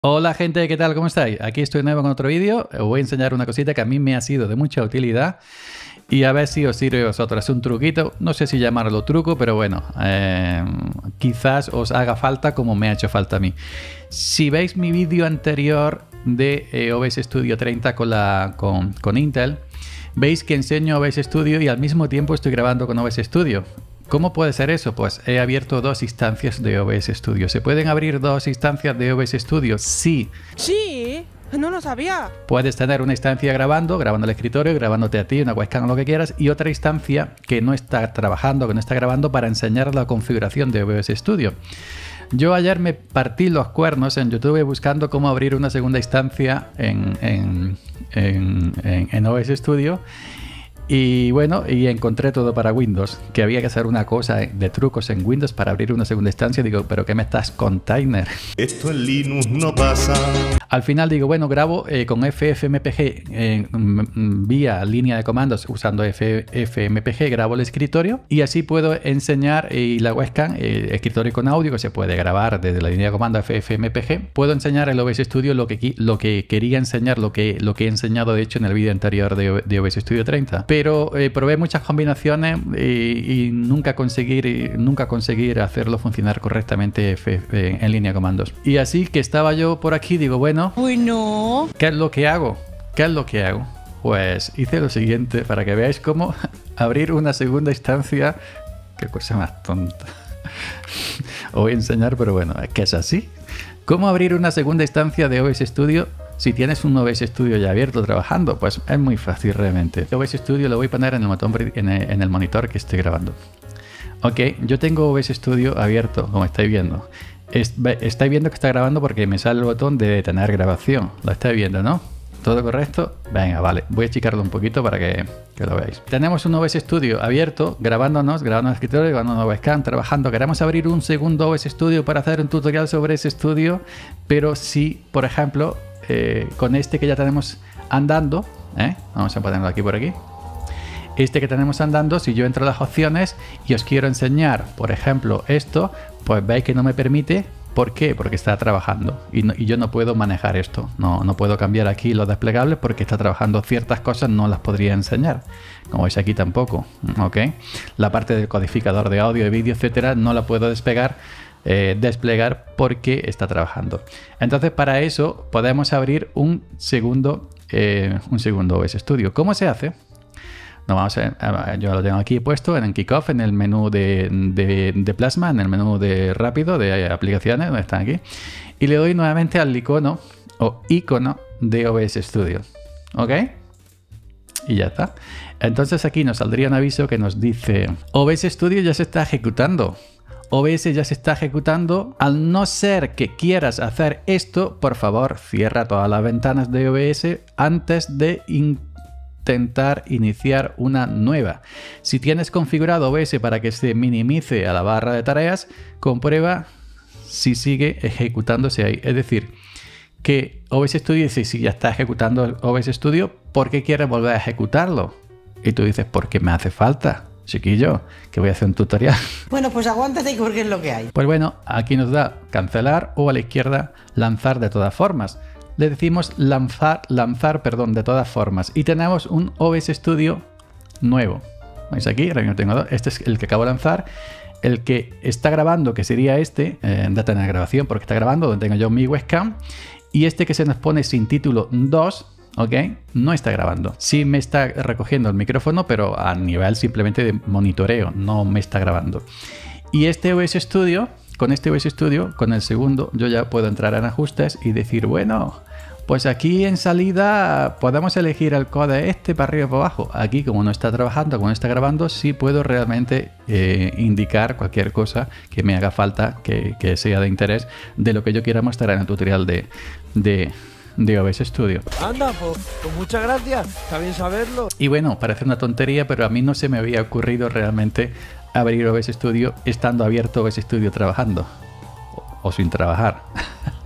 Hola gente, ¿qué tal? ¿Cómo estáis? Aquí estoy nuevo con otro vídeo. Os voy a enseñar una cosita que a mí me ha sido de mucha utilidad y a ver si os sirve a vosotros. Es un truquito, no sé si llamarlo truco, pero bueno, quizás os haga falta como me ha hecho falta a mí. Si veis mi vídeo anterior de OBS Studio 30 con Intel, veis que enseño OBS Studio y al mismo tiempo estoy grabando con OBS Studio. ¿Cómo puede ser eso? Pues he abierto dos instancias de OBS Studio. ¿Se pueden abrir dos instancias de OBS Studio? Sí. Sí, no lo sabía. Puedes tener una instancia grabando el escritorio, grabándote a ti, una webcam o lo que quieras, y otra instancia que no está trabajando, que no está grabando para enseñar la configuración de OBS Studio. Yo ayer me partí los cuernos en YouTube buscando cómo abrir una segunda instancia en OBS Studio. Y bueno, y encontré todo para Windows, que había que hacer una cosa de trucos en Windows para abrir una segunda instancia. Digo, ¿pero qué me estás container? Esto en Linux no pasa. Al final digo, bueno, grabo con FFmpeg vía línea de comandos usando FFmpeg, grabo el escritorio y así puedo enseñar y la webcam, escritorio con audio que se puede grabar desde la línea de comando FFmpeg. Puedo enseñar el OBS Studio lo que quería enseñar, lo que he enseñado de hecho en el vídeo anterior de OBS Studio 30. Pero probé muchas combinaciones y nunca conseguir hacerlo funcionar correctamente en línea de comandos. Y así que estaba yo por aquí, digo, bueno, Uy, no. ¿qué es lo que hago? Pues hice lo siguiente para que veáis cómo abrir una segunda instancia. Qué cosa más tonta. Os voy a enseñar, pero bueno, es que es así. ¿Cómo abrir una segunda instancia de OBS Studio si tienes un OBS Studio ya abierto trabajando? Pues es muy fácil realmente. OBS Studio lo voy a poner en el monitor que estoy grabando. Ok, yo tengo OBS Studio abierto, como estáis viendo. Estáis viendo que está grabando porque me sale el botón de detener grabación. Lo estáis viendo, ¿no? ¿Todo correcto? Venga, vale. Voy a achicarlo un poquito para que lo veáis. Tenemos un OBS Studio abierto, grabando el escritorio, grabando una webcam, trabajando. Queremos abrir un segundo OBS Studio para hacer un tutorial sobre ese estudio, pero si, por ejemplo, con este que ya tenemos andando, vamos a ponerlo aquí por aquí. Este que tenemos andando, si yo entro a las opciones y os quiero enseñar, por ejemplo, esto, pues veis que no me permite. ¿Por qué? Porque está trabajando y yo no puedo manejar esto. No puedo cambiar aquí los desplegables porque está trabajando ciertas cosas, no las podría enseñar. Como veis aquí tampoco. ¿Ok? La parte del codificador de audio, de vídeo, etcétera, no la puedo desplegar porque está trabajando. Entonces, para eso podemos abrir un segundo OBS Studio. ¿Cómo se hace? Yo lo tengo aquí puesto en el Kickoff, en el menú de Plasma, en el menú de rápido de aplicaciones, donde están aquí. Y le doy nuevamente al icono de OBS Studio. ¿Ok? Y ya está. Entonces aquí nos saldría un aviso que nos dice: OBS Studio ya se está ejecutando. OBS ya se está ejecutando. Al no ser que quieras hacer esto, por favor, cierra todas las ventanas de OBS antes de intentar iniciar una nueva. Si tienes configurado OBS para que se minimice a la barra de tareas, comprueba si sigue ejecutándose ahí. Es decir, que OBS Studio dice, si ya está ejecutando el OBS Studio, ¿por qué quieres volver a ejecutarlo? Y tú dices, porque me hace falta, chiquillo, que voy a hacer un tutorial. Bueno, pues aguántate porque es lo que hay. Pues bueno, aquí nos da cancelar o a la izquierda lanzar de todas formas. Le decimos lanzar de todas formas y tenemos un OBS Studio nuevo. ¿Veis aquí? Ahora tengo dos. Este es el que acabo de lanzar. El que está grabando, que sería este, detener grabación porque está grabando, donde tengo yo mi webcam. Y este que se nos pone sin título 2, ¿ok? No está grabando. Sí me está recogiendo el micrófono, pero a nivel simplemente de monitoreo, no me está grabando. Y este OBS Studio, con el segundo, yo ya puedo entrar en ajustes y decir, bueno, pues aquí en salida podemos elegir el code para arriba o para abajo. Aquí, como no está trabajando, como no está grabando, sí puedo realmente indicar cualquier cosa que me haga falta, que sea de interés, de lo que yo quiera mostrar en el tutorial de OBS Studio. Anda, pues muchas gracias, está bien saberlo. Y bueno, parece una tontería, pero a mí no se me había ocurrido realmente abrir OBS Studio estando abierto OBS Studio trabajando o sin trabajar.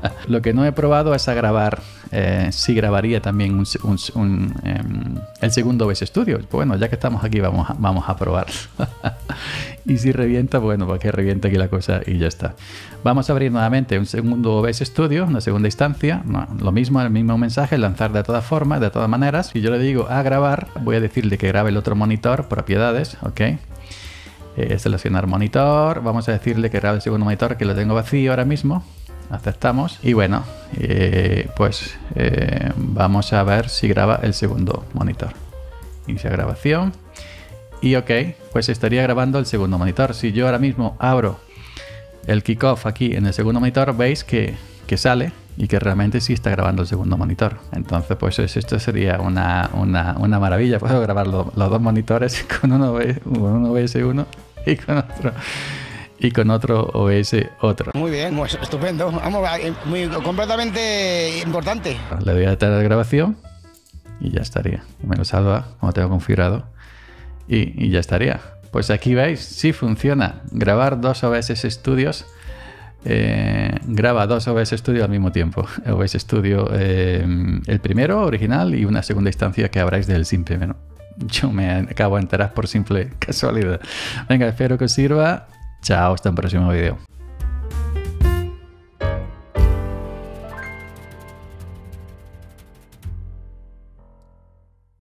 Lo que no he probado es a grabar si grabaría también el segundo OBS Studio. Bueno, ya que estamos aquí vamos a probar. Y si revienta, bueno, pues que reviente aquí la cosa y ya está. Vamos a abrir nuevamente un segundo OBS Studio, una segunda instancia. No, lo mismo, el mismo mensaje, lanzar de todas formas, de todas maneras. Si yo le digo a grabar, voy a decirle que grabe el otro monitor, propiedades, ok. Seleccionar monitor, vamos a decirle que grabe el segundo monitor, que lo tengo vacío ahora mismo. Aceptamos y bueno, vamos a ver si graba el segundo monitor. Inicia grabación y ok, pues estaría grabando el segundo monitor. Si yo ahora mismo abro el kickoff aquí en el segundo monitor, veis que sale y que realmente sí está grabando el segundo monitor. Entonces pues esto sería una maravilla. Puedo grabar los dos monitores con uno OBS uno y con otro OBS otro. Muy bien, pues estupendo. Vamos, completamente importante. Le doy a detener la grabación y ya estaría. Me lo salva como tengo configurado y ya estaría. Pues aquí veis, sí funciona. Grabar dos OBS Studios. Graba dos OBS Studio al mismo tiempo. OBS Studio, el primero original y una segunda instancia que abráis del simple menú. Yo me acabo de enterar por simple casualidad. Venga, espero que os sirva. Chao, hasta el próximo vídeo.